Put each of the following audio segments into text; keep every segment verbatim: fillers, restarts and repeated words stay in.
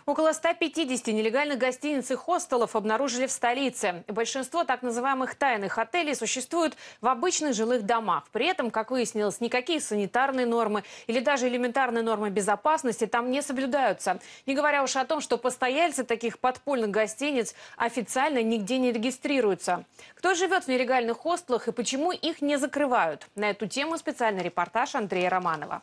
Около ста пятидесяти нелегальных гостиниц и хостелов обнаружили в столице. Большинство так называемых тайных отелей существуют в обычных жилых домах. При этом, как выяснилось, никакие санитарные нормы или даже элементарные нормы безопасности там не соблюдаются. Не говоря уж о том, что постояльцы таких подпольных гостиниц официально нигде не регистрируются. Кто живет в нелегальных хостелах и почему их не закрывают? На эту тему специальный репортаж Андрея Романова.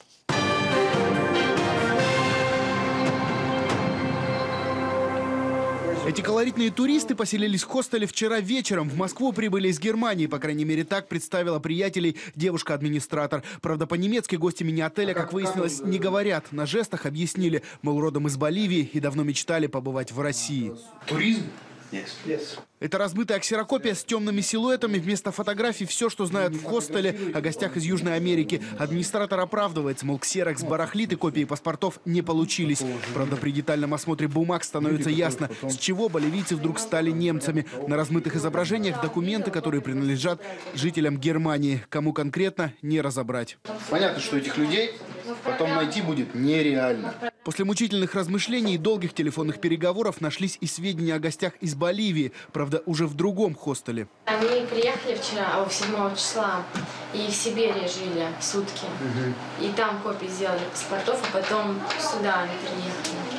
Эти колоритные туристы поселились в хостеле вчера вечером. В Москву прибыли из Германии. По крайней мере, так представила приятелей девушка-администратор. Правда, по-немецки гости мини-отеля, как выяснилось, не говорят. На жестах объяснили, мол, родом из Боливии и давно мечтали побывать в России. Туризм? Yes. Yes. Это размытая ксерокопия с темными силуэтами. Вместо фотографий все, что знают в хостеле о гостях из Южной Америки. Администратор оправдывается, мол, ксерокс барахлит и копии паспортов не получились. Правда, при детальном осмотре бумаг становится ясно, с чего боливийцы вдруг стали немцами. На размытых изображениях документы, которые принадлежат жителям Германии. Кому конкретно, не разобрать. Понятно, что этих людей потом найти будет нереально. После мучительных размышлений и долгих телефонных переговоров нашлись и сведения о гостях из Боливии. Правда, уже в другом хостеле. Они приехали вчера, седьмого числа, и в Сибири жили сутки. Угу. И там копии сделали паспортов, а потом сюда они приехали.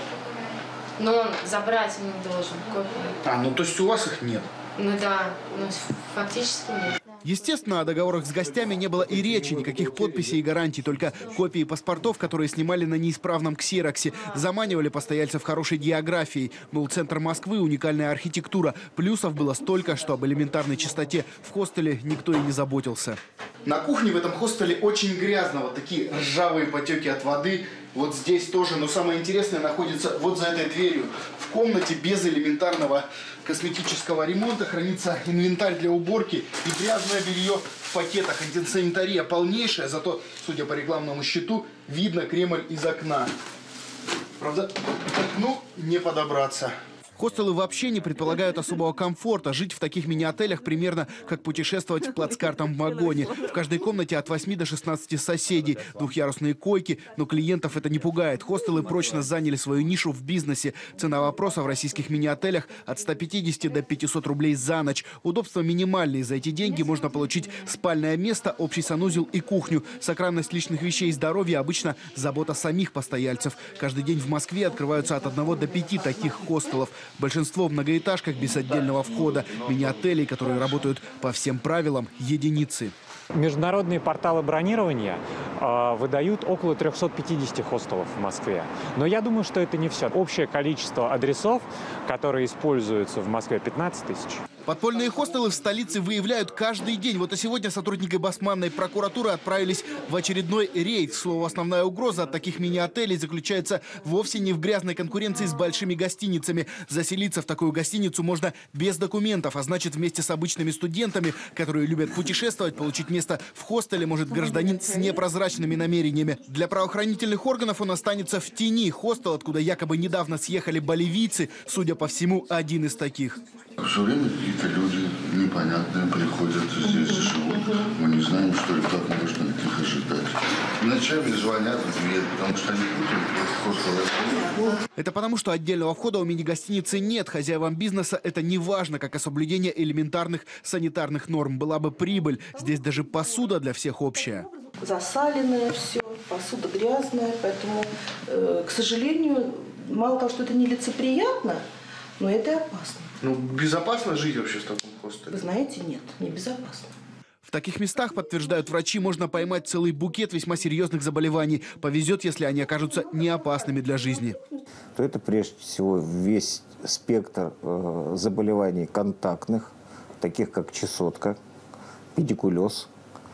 Но он забрать у них должен копии. А, ну то есть у вас их нет? Ну да, ну, фактически нет. Естественно, о договорах с гостями не было и речи, никаких подписей и гарантий, только копии паспортов, которые снимали на неисправном ксероксе. Заманивали постояльцев хорошей географией. Был центр Москвы, уникальная архитектура. Плюсов было столько, что об элементарной чистоте в хостеле никто и не заботился. На кухне в этом хостеле очень грязно. Вот такие ржавые потеки от воды. Вот здесь тоже. Но самое интересное находится вот за этой дверью. В комнате без элементарного косметического ремонта хранится инвентарь для уборки и грязное белье в пакетах. Антисанитария полнейшая, зато, судя по рекламному щиту, видно Кремль из окна. Правда, к окну не подобраться. Хостелы вообще не предполагают особого комфорта. Жить в таких мини-отелях примерно как путешествовать плацкартом в вагоне. В каждой комнате от восьми до шестнадцати соседей. Двухъярусные койки, но клиентов это не пугает. Хостелы прочно заняли свою нишу в бизнесе. Цена вопроса в российских мини-отелях от ста пятидесяти до пятисот рублей за ночь. Удобства минимальные. За эти деньги можно получить спальное место, общий санузел и кухню. Сохранность личных вещей и здоровья обычно забота самих постояльцев. Каждый день в Москве открываются от одного до пяти таких хостелов. Большинство в многоэтажках без отдельного входа. Мини-отелей, которые работают по всем правилам, единицы. Международные порталы бронирования э, выдают около трёхсот пятидесяти хостелов в Москве. Но я думаю, что это не все. Общее количество адресов, которые используются в Москве, пятнадцать тысяч. Подпольные хостелы в столице выявляют каждый день. Вот и сегодня сотрудники Басманной прокуратуры отправились в очередной рейд. К слову, основная угроза от таких мини-отелей заключается вовсе не в грязной конкуренции с большими гостиницами. Заселиться в такую гостиницу можно без документов, а значит, вместе с обычными студентами, которые любят путешествовать, получить место в хостеле может гражданин с непрозрачными намерениями. Для правоохранительных органов он останется в тени. Хостел, откуда якобы недавно съехали боливийцы, судя по всему, один из таких. Все время какие-то люди непонятные приходят, здесь живут. Мы не знаем, что и как можно от них ожидать. Ночами звонят в дверь, потому что они путают. Это потому, что отдельного входа у мини-гостиницы нет. Хозяевам бизнеса это не важно, как и соблюдение элементарных санитарных норм. Была бы прибыль. Здесь даже посуда для всех общая. Засаленное все, посуда грязная, поэтому, э, к сожалению, мало того, что это нелицеприятно, но это и опасно. Ну, безопасно жить вообще в таком хостеле? Вы знаете, нет, небезопасно. В таких местах, подтверждают врачи, можно поймать целый букет весьма серьезных заболеваний. Повезет, если они окажутся не опасными для жизни. Это прежде всего весь спектр э, заболеваний контактных, таких как чесотка, педикулез,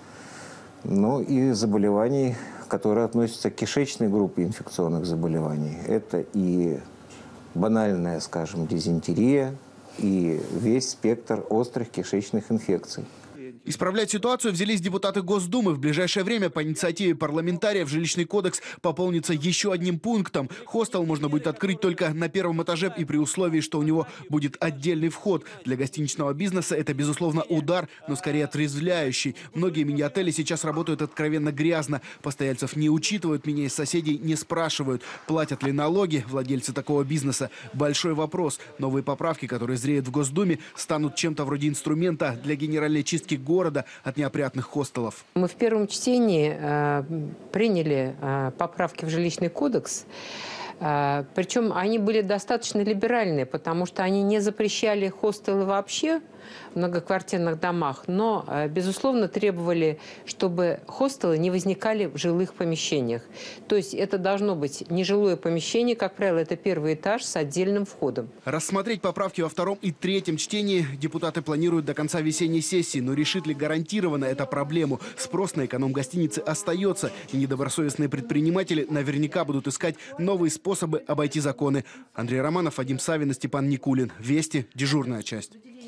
ну и заболеваний, которые относятся к кишечной группе инфекционных заболеваний. Это и банальная, скажем, дизентерия, и весь спектр острых кишечных инфекций. Исправлять ситуацию взялись депутаты Госдумы. В ближайшее время по инициативе парламентариев жилищный кодекс пополнится еще одним пунктом. Хостел можно будет открыть только на первом этаже и при условии, что у него будет отдельный вход. Для гостиничного бизнеса это, безусловно, удар, но скорее отрезвляющий. Многие мини-отели сейчас работают откровенно грязно. Постояльцев не учитывают, меня из соседей не спрашивают. Платят ли налоги владельцы такого бизнеса? Большой вопрос. Новые поправки, которые зреют в Госдуме, станут чем-то вроде инструмента для генеральной чистки города от неопрятных хостелов. Мы в первом чтении э, приняли э, поправки в жилищный кодекс. Э, причем они были достаточно либеральные, потому что они не запрещали хостелы вообще в многоквартирных домах, но, э, безусловно, требовали, чтобы хостелы не возникали в жилых помещениях. То есть это должно быть нежилое помещение, как правило, это первый этаж с отдельным входом. Рассмотреть поправки во втором и третьем чтении депутаты планируют до конца весенней сессии. Но решит ли гарантированно эту проблему? Спрос на эконом-гостиницы остается. И недобросовестные предприниматели наверняка будут искать новые способы обойти законы. Андрей Романов, Вадим Савин и Степан Никулин. Вести. Дежурная часть.